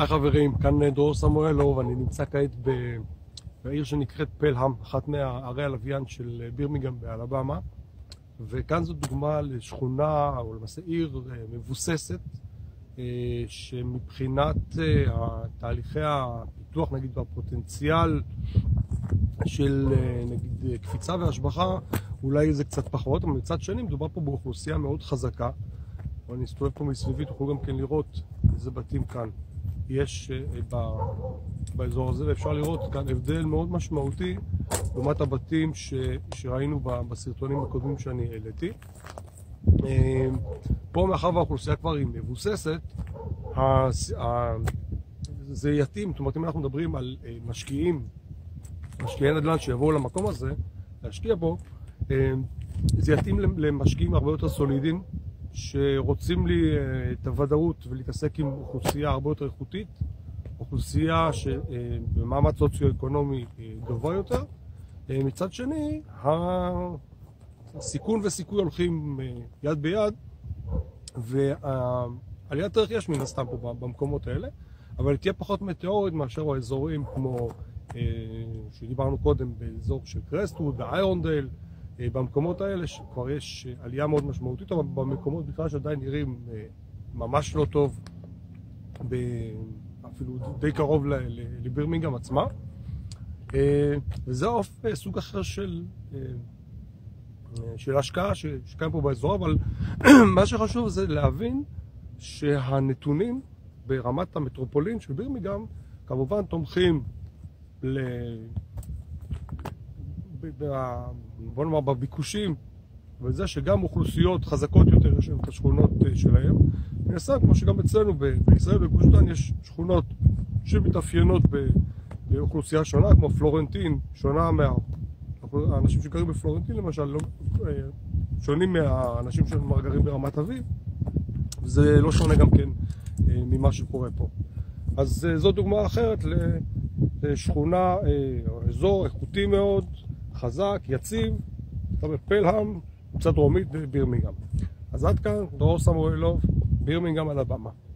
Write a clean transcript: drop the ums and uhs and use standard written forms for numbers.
היי חברים, כאן דרור סמואלוב, אני נמצא כעת בעיר שנקראת פלהאם, אחת מערי הלוויין של בירמינגהאם באלבמה, וכאן זו דוגמה לשכונה או למעשה עיר מבוססת שמבחינת תהליכי הפיתוח נגיד והפוטנציאל של נגיד קפיצה והשבחה אולי זה קצת פחות, אבל מצד שני מדובר פה באוכלוסייה מאוד חזקה. אני אסתובב פה מסביבי, תוכלו גם כן לראות איזה בתים כאן יש באזור הזה, ואפשר לראות כאן הבדל מאוד משמעותי לעומת הבתים שראינו בסרטונים הקודמים שאני העליתי. פה מאחר והאוכלוסייה כבר היא מבוססת, זה יתאים, זאת אומרת אם אנחנו מדברים על משקיעי נדל"ן שיבואו למקום הזה להשקיע בו, זה יתאים למשקיעים הרבה יותר סולידיים שרוצים לי את הוודאות ולהתעסק עם אוכלוסייה הרבה יותר איכותית, אוכלוסייה שבמעמד סוציו-אקונומי גבוה יותר. מצד שני, הסיכון וסיכוי הולכים יד ביד, ועליית ערך יש מן הסתם פה במקומות האלה, אבל תהיה פחות מטאורית מאשר האזורים כמו שדיברנו קודם באזור של קרסטווד ואיירונדייל. במקומות האלה שכבר יש עלייה מאוד משמעותית, אבל במקומות בכלל שעדיין נראים ממש לא טוב, אפילו די קרוב לבירמינגהאם עצמה. וזה סוג אחר של השקעה שקיים פה באזור, אבל מה שחשוב זה להבין שהנתונים ברמת המטרופולין של בירמינגהאם כמובן תומכים בוא נאמר בביקושים, וזה שגם אוכלוסיות חזקות יותר יש את השכונות שלהם. נעשה כמו שגם אצלנו בישראל בגוש דן יש שכונות שמתאפיינות באוכלוסייה שונה, כמו פלורנטין, שונה האנשים שגרים בפלורנטין למשל, לא שונים מהאנשים שגרים ברמת אביב, וזה לא שונה גם כן ממה שקורה פה. אז זו דוגמה אחרת לשכונה או אזור איכותי מאוד, חזק, יציב, בפלהאם, קצת דרומית בבירמינגהאם. אז עד כאן, דרור סמואלוב, בירמינגהאם אלבמה.